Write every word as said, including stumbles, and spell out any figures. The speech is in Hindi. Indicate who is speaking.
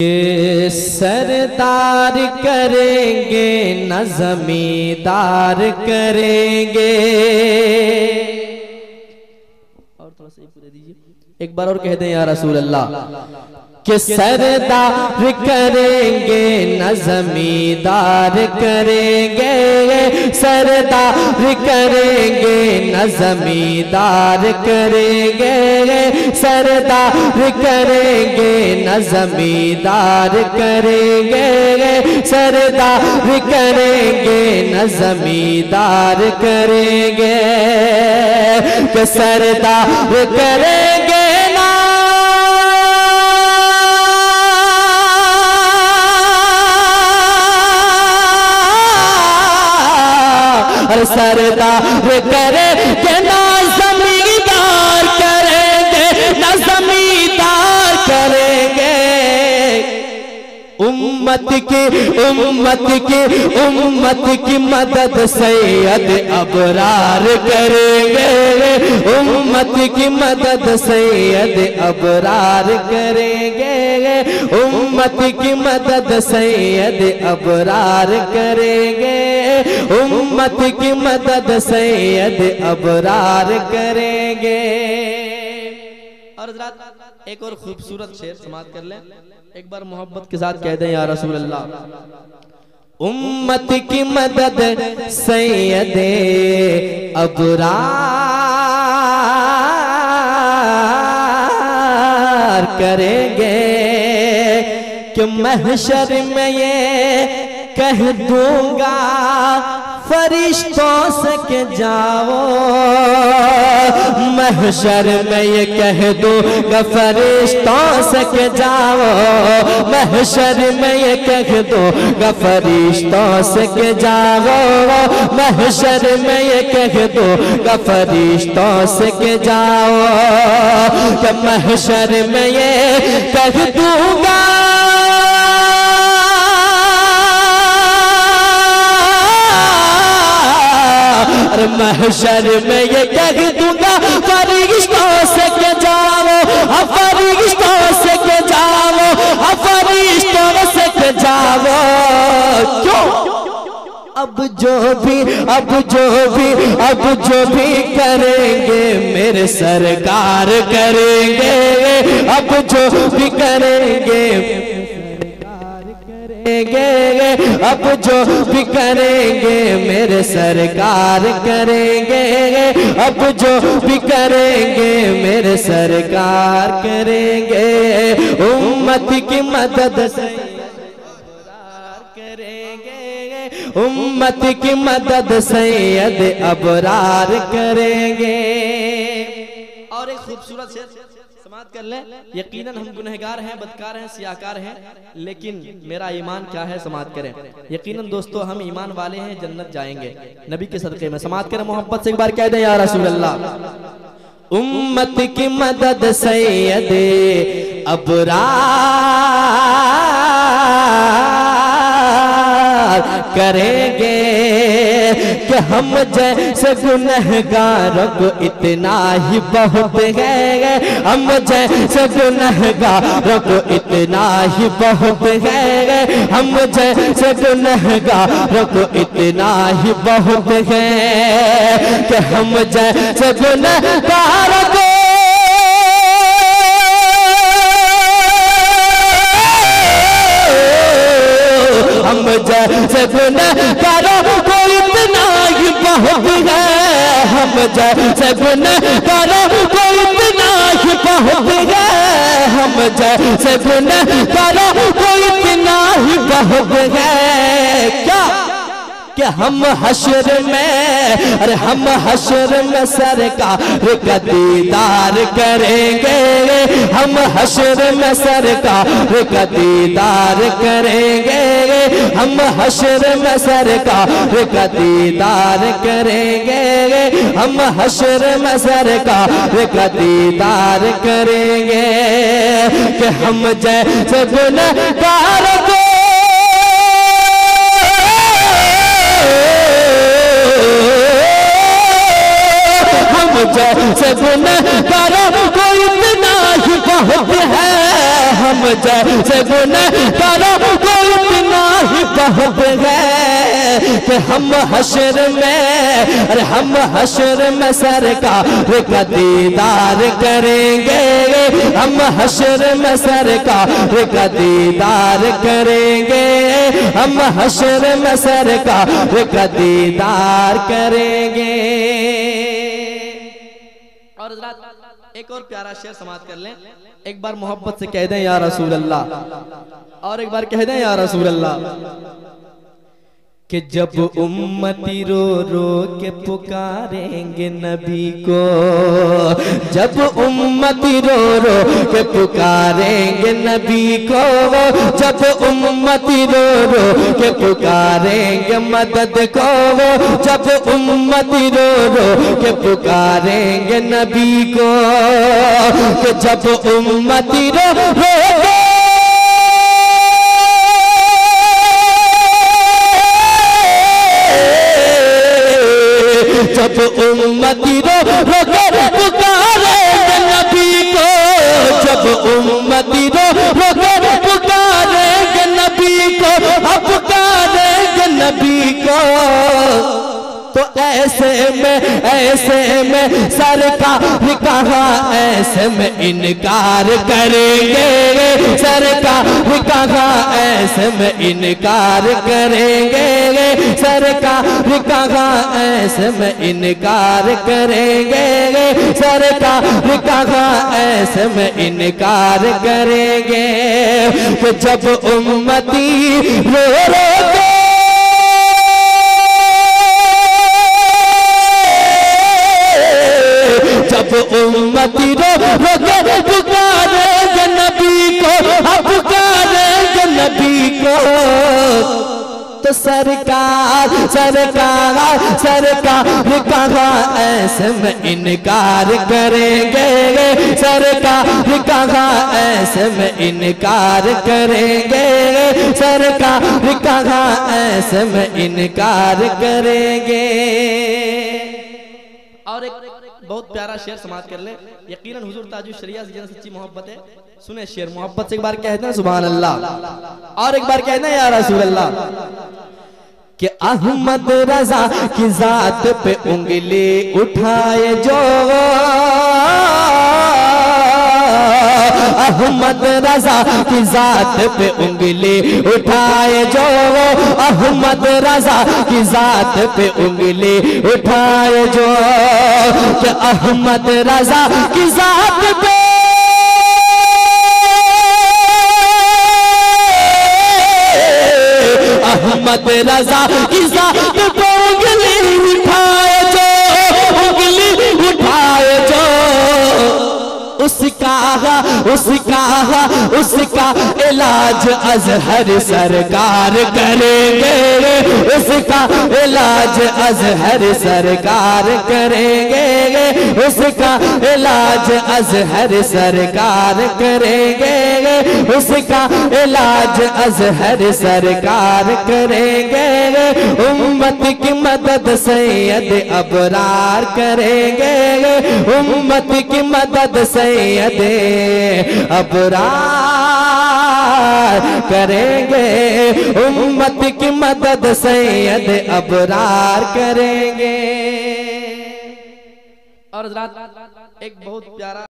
Speaker 1: ये सरदार करेंगे न जमींदार करेंगे। और थोड़ा सा पूरे दीजिए, एक बार और कह दें या रसूल अल्लाह कि सरदार करेंगे न जमींदार करेंगे, सरदार करेंगे न जमींदार करेंगे, सरदार करेंगे न जमींदार करेंगे, सरदार करेंगे न जमींदार करेंगे, कि सरदार करेंगे सरदार करेंगे ना जमींदार करेंगे, ना जमींदार करेंगे। उम्मत की उम्मत की उम्मत की मदद सैयद अबरार करेंगे, उम्मत की मदद सैयद अबरार करेंगे, उम्मत की मदद सैयद अबरार करेंगे, उम्मत की मदद सैयद अबरार करेंगे। और हज़रात एक और खूबसूरत शेर समाप्त कर लें, एक बार मोहब्बत के साथ कह दें या रसूल अल्लाह। उम्मत की मदद सैयद अबरार करेंगे, कि महशर में ये कह दूंगा फरिश्तों से के जाओ, महशर में ये कह दूंगा फरिश्तों से के जाओ, महशर में ये कह दूंगा फरिश्तों से के जाओ, महशर में ये कह दूंगा फरिश्तों से के जाओ, कि महशर में ये कह दूंगा महशर में ये कह दूंगा फरिश्तों से के जाओ, फरिश्तों से के जाओ, फरिश्तों से के जाओ। क्यों? अब जो भी अब जो भी अब जो भी करेंगे मेरे सरकार करेंगे, अब जो भी करेंगे अब जो भी करेंगे मेरे सरकार करेंगे, अब जो भी करेंगे मेरे सरकार करेंगे, उम्मत की मदद करेंगे, उम्मत की मदद सैयद अबरार करेंगे। और एक खूबसूरत शेर समाप्त कर ले, यकीनन हम गुनहगार हैं, बदकार हैं, सियाकार हैं, लेकिन मेरा ईमान क्या है समाप्त करें। यकीनन दोस्तों हम ईमान वाले हैं, जन्नत जाएंगे नबी के सदक़े में। समाप्त करें मोहब्बत से, एक बार कह दें या रसूल अल्लाह। उम्मत की मदद सैयद अबरार करेंगे, कि हम जैसे गुनहगारों को इतना ही बहुत है, हम जैसे गुनहगारों को इतना ही बहुत है, हम जैसे गुनहगारों को इतना ही बहुत है, कि हम जैसे गुनहगारों को हम जैसे गुनहगारों को इतना ही बहुत है, हम जैसे गुनहगारों को इतना ही बहुत है, हम जैसे गुनहगारों को इतना ही बहुत है। क्या कि हम हश्र में, अरे हम हश्र में सरकार का दीदार करेंगे, हम हश्र में सरकार का दीदार करेंगे, हम हश्र में सरकार का दीदार करेंगे, हम हश्र में सरकार का दीदार करेंगे, कि हम जैसे गुनहगार को जैसे गुनहगारों को इतना ही बहुत है, हम जैसे गुनहगारों को इतना ही बहुत है कि हम हश्र में, अरे हम हश्र में सरकार का दीदार करेंगे, हम हश्र में सरकार का दीदार करेंगे, हम हश्र में सरकार का दीदार करेंगे। और एक और प्यारा शेर समाप्त कर लें। एक बार मोहब्बत से कह दें या रसूल अल्लाह, और एक बार कह दें या रसूल अल्लाह कि जब उम्मती रो रो के पुकारेंगे नबी को, जब उम्मती रो रो के पुकारेंगे नबी को, जब उम्मती रो रो के पुकारेंगे मदद को, जब उम्मती रो रो के पुकारेंगे नबी को, कि जब उम्मती रो रो जब उम्मती रो रो कर पुकारेंगे नबी को, जब उम्मती रो रो कर पुकारेंगे नबी को, अब पुकारेंगे नबी को, तो ऐसे में ऐसे में सरकार कहाँ ऐसे में इनकार करेंगे, सरकार कहाँ ऐसे में इनकार करेंगे, सरकार कहाँ ऐसे में इनकार करेंगे, सरकार कहाँ ऐसे में इनकार करेंगे। तो जब उम्मती रो रो के जब उम्मती रो रो के पुकारेंगे नबी को, अब पुकारेंगे नबी को, तो सरकार सरकार सरकार कहाँ ऐसे में इनकार करेंगे, सरकार कहाँ ऐसे में इनकार करेंगे, सरकार कहाँ ऐसे में इनकार करेंगे। और एक बहुत प्यारा शेर समाप्त कर ले। यकीनन हुजूर ताजुश शरिया से सच्ची मोहब्बत है। सुने शेर, मोहब्बत से एक बार कहते हैं सुभान अल्लाह, और एक बार कहते हैं या रसूल अल्लाह, कि अहमद रजा की जात पे उंगली उठाए जो, अहमद रजा की जात पे उंगली उठाए जो, अहमद रजा की जात पे उंगली उठाए जो, कि अहमद रजा की जात पे अहमद रजा की जात पे उंगली उठाए जो, उंगली उठाए जो, उसका उसका उसका इलाज अजहर सरकार करेंगे, उसका इलाज अजहर सरकार करेंगे, उसका इलाज अजहर सरकार करेंगे, उसका इलाज अजहर सरकार करेंगे, उम्मत की मदद सैयद अबरार करेंगे, उम्मत की मदद सैयद अबरार करेंगे, उम्मत की मदद सैयद अबरार करेंगे। और एक बहुत प्यारा